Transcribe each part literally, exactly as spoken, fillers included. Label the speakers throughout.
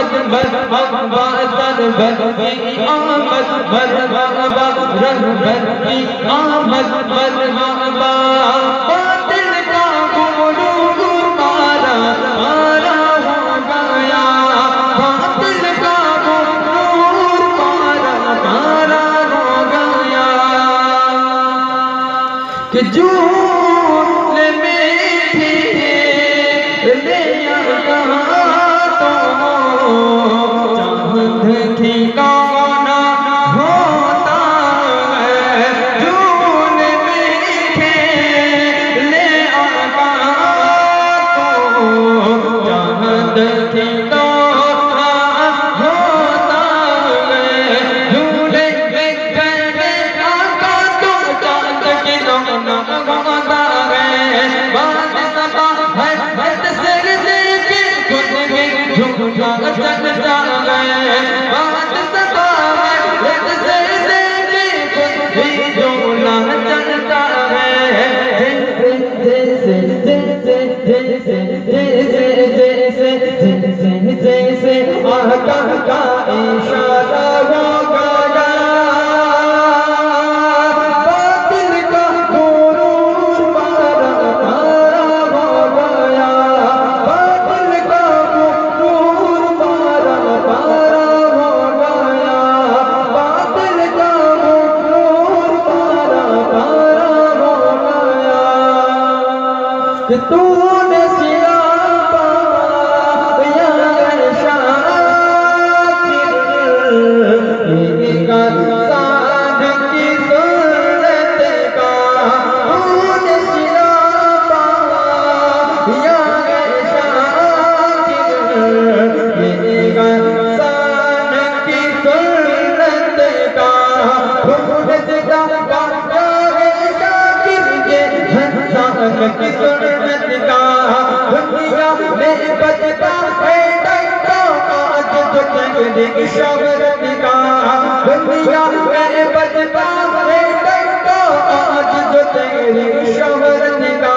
Speaker 1: मरहबा server की आमद मरहबा रहबर की आमद मरहबा बातिल का गुरूर मारा मारा हो गया बातिल का गुरूर मारा मारा हो गया कि झूठ में भी ले आया चांद ठिकाना होता है जून मीठे ले आगा तो चांद ठिकाना होता है झूले में गए आगा तो चांद की रौनक गाता है बात सबा है हद सिर से के खुद में झुका चलता है बात सदा है हद सिर से के खुद भी झूला चलता है जैसे जैसे जैसे जैसे जैसे जैसे जैसे आका का इशारा हो गया बातिल का गुरूर मारा मारा हो गया बातिल का गुरूर मारा मारा हो गया बातिल का गुरूर मारा मारा हो गया कि तूने सिया पाया साध की सूरत का तूने सिया पाया साध की सूरत का भूत का की सूरत का दुनिया में बजता है डंका आज जो तेरी शौहरत का दुनिया में बजता है डंका आज जो तेरी शौहरत का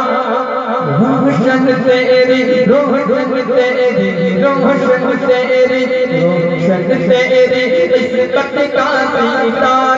Speaker 1: रोशन तेरी रोशन तेरी रोशन तेरी रोशन तेरी इस कट का सीता